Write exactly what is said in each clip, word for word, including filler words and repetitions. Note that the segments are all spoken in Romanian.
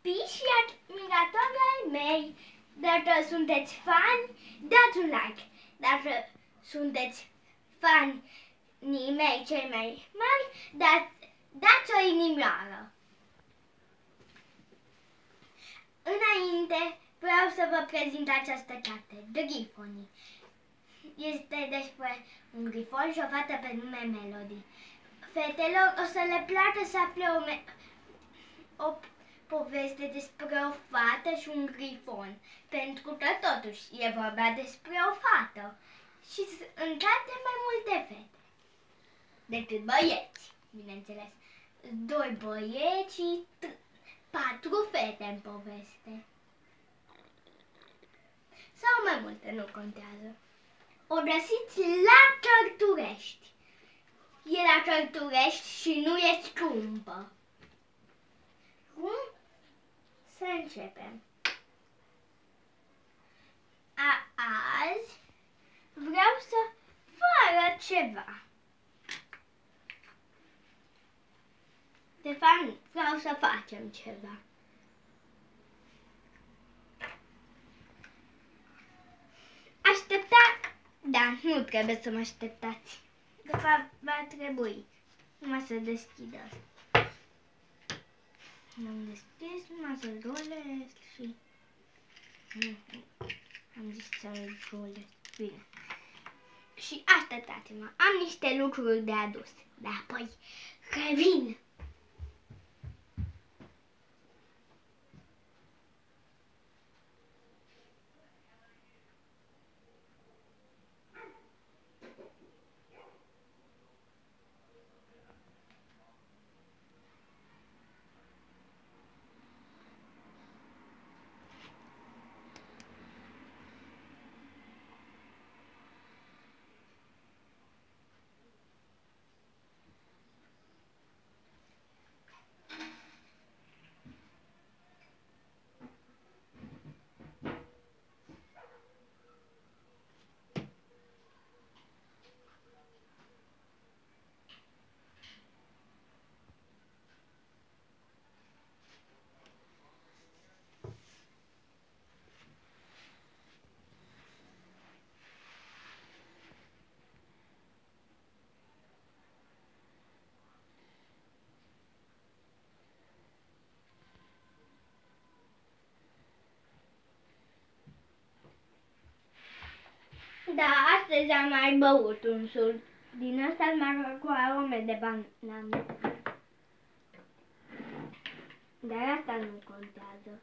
copii și admiratori ai mei. Dacă sunteți fani, dați un like. Dacă sunteți fanii mei cei mai mari, dați, dați o inimioară. Înainte, vreau să vă prezint această carte, Grifonii. Este despre un grifon și o fată pe nume Melody. Fetelor o să le placă să afle o, o poveste despre o fată și un grifon, pentru că totuși e vorba despre o fată și în carte mai multe fete decât băieți, bineînțeles. Doi băieți și patru fete în poveste. Sau mai multe, nu contează. O găsiți la Cărturești. E la Cărturești și nu e scumpă. Cum? Să începem. A, azi vreau să vă arăt ceva. De fapt, vreau să facem ceva. Aștepta... Da, nu trebuie să mă așteptați. De fapt, va trebui numai să deschid asta. Am deschis, numai să-l golesc și... Am zis să-l golesc. Bine. Și așteptați-mă, am niște lucruri de adus. Dar apoi revin. Da, astăzi am mai băut un suc din ăsta mai cu arome de banane. Dar asta nu contează.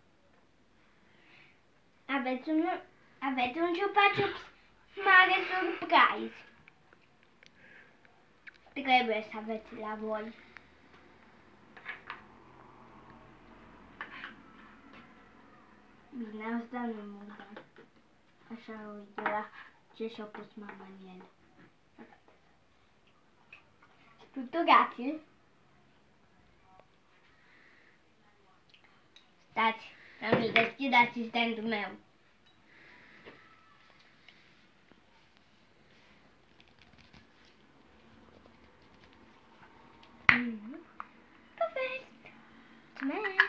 Aveți un, aveți un ciupa-ciups mare surprise. Trebuie să aveți la voi. Bine, asta nu mă dă. Așa, uite la ce și-a pus mama în el. Struturați-l. Stați, am să deschid asistentul meu. Mm-hmm. Perfect! Mulțumesc!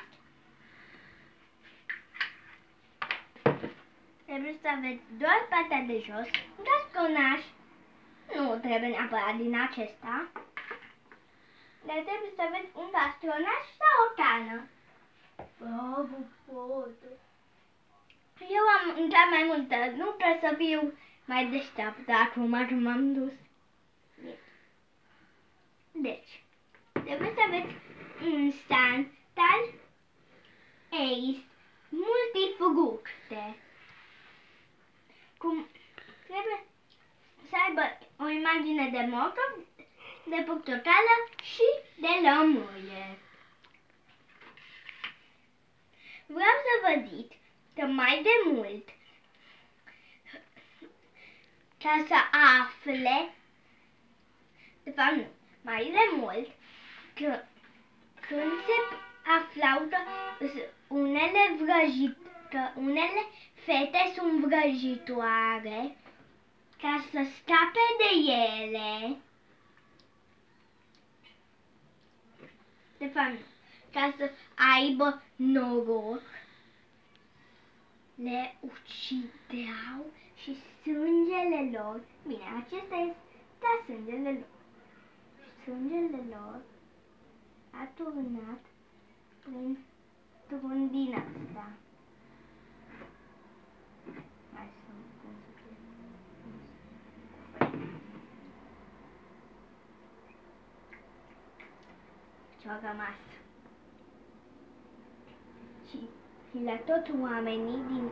Trebuie să aveți doar partea de jos, un gasconaș, nu trebuie neapărat din acesta, dar trebuie să aveți un bastronaș sau o cană. Bravo, poate. Eu am intrat mai multă, nu trebuie să fiu mai deșteaptă acum că m-am dus. Deci, trebuie să aveți un Santal Ace multifructe. Cum trebuie să aibă o imagine de morcov, de portocală și de lămâie. Vreau să vă zic că mai de mult, ca să afle, de fapt nu, mai de mult, că când se aflau că unele vrăjit, că unele fete sunt vrăjitoare, ca să scape de ele, de fapt nu, ca să aibă noroc, le ucideau și sângele lor, bine, acesta este da, sângele lor, sângele lor a turnat printr-un din asta. Hai să cum să fie. Ce-au rămas. Și, și la toți oamenii din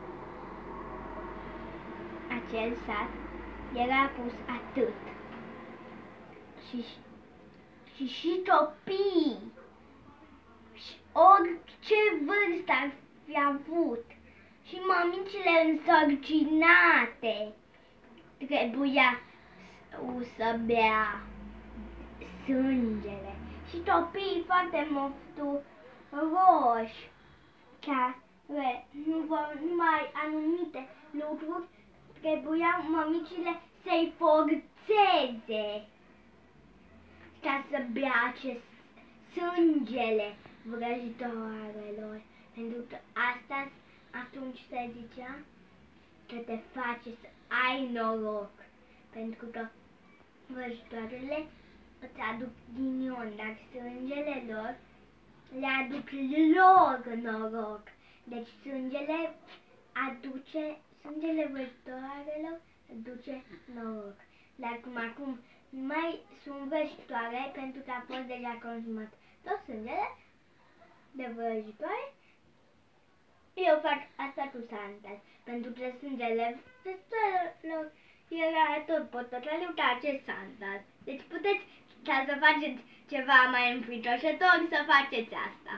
acel sat era pus atât. Și, și, și copiii, și orice vârstă ar fi avut, și mămicile însărcinate trebuia să bea sângele. Și copiii foarte mofturoși, care nu vor numai anumite lucruri, trebuia mămicile să-i forțeze ca să bea acest sângele vrăjitoarelor. Pentru că asta atunci se zicea că te face să ai noroc. Pentru că vrăjitoarele îți aduc ghinion, dar sângele lor le aduc lor noroc. Deci sângele aduce, sângele vrăjitoarelor aduce noroc. Dar cum acum nu mai sunt vrăjitoare pentru că a fost deja consumat tot sângele de vrăjitoare, eu fac asta cu Santal. Pentru că sângele vrăjitoarelor era tot pototaliu ca acest Santal. Deci puteți, ca să faceți ceva mai înfricoșător, să faceți asta.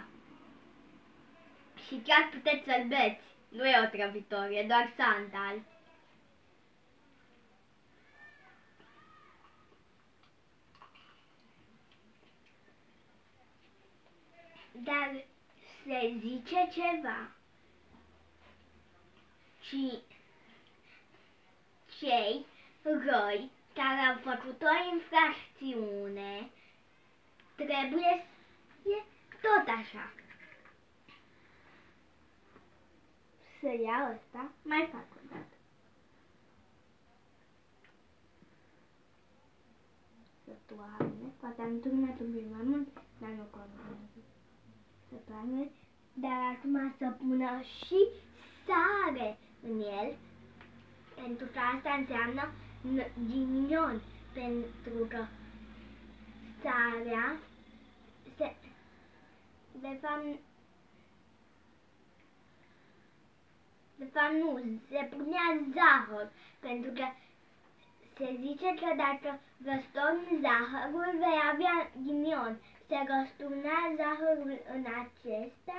Și chiar puteți să-l beți. Nu e otrăvitor, e doar Santal. Dar se zice ceva. Și cei răi care au făcut o infracțiune trebuie să e tot așa. Să iau ăsta, mai fac o dată. Să toarne, poate am turnat un pic mai mult, dar nu contează. Să toarne, dar acum să pună și sare în el, pentru că asta înseamnă ghinion, pentru că sarea se, de fapt, de fapt nu, se punea zahăr, pentru că se zice că dacă răstorni zahărul vei avea ghinion. Se răsturnea zahărul în acesta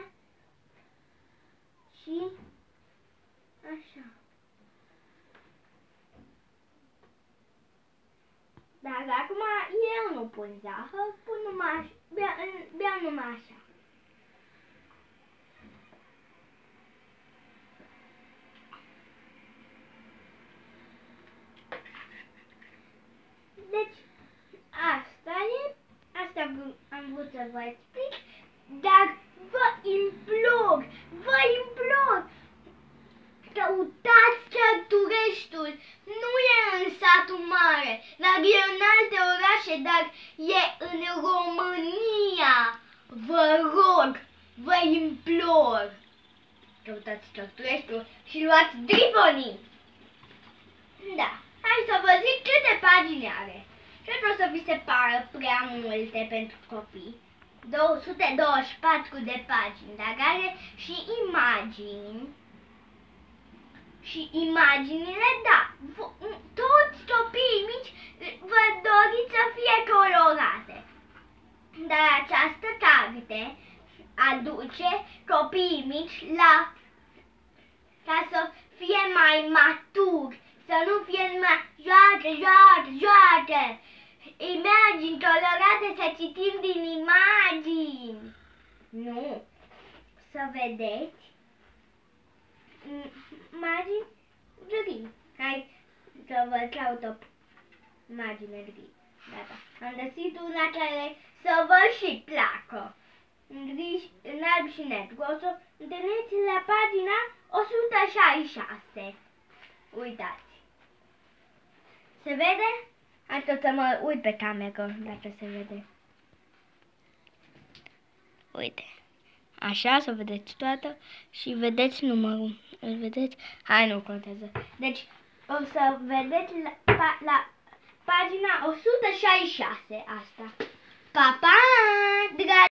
și așa. Dar acum eu nu pun zahăr, pun numai, bea, bea numai așa. Deci, asta e, asta am vrut să vă explic, dar vă implor, vă implor, căutați Cărtureștiul, nu e în satul mare, dar e în alte orașe, dar e în România. Vă rog, vă implor, căutați Cărtureștiul și luați Grifonii. Da, hai să vă zic câte pagini are. Cred că o să vi se pară prea multe pentru copii. două sute douăzeci și patru de pagini, dar are și imagini. Și imaginile, da, toți copiii mici vă doriți să fie colorate. Dar această carte aduce copiii mici la, ca să fie mai maturi, să nu fie numai joacă, joacă, joacă. Imagini colorate, să citim din imagini. Nu, să vedeți imagini gri. Hai să vă caut o imagine gri. Gata. Am găsit una care să vă și placă. în gri, în alb și negru. O să întâlniți la pagina o sută șaizeci și șase. Uitați. Se vede? Hai tot să mă uit pe cameră, dacă se vede. Uite. Așa, să vedeți toată și vedeți numărul. Îl vedeți? Hai, nu contează. Deci, o să vedeți la, pa, la pagina o sută șaizeci și șase asta. Pa, pa!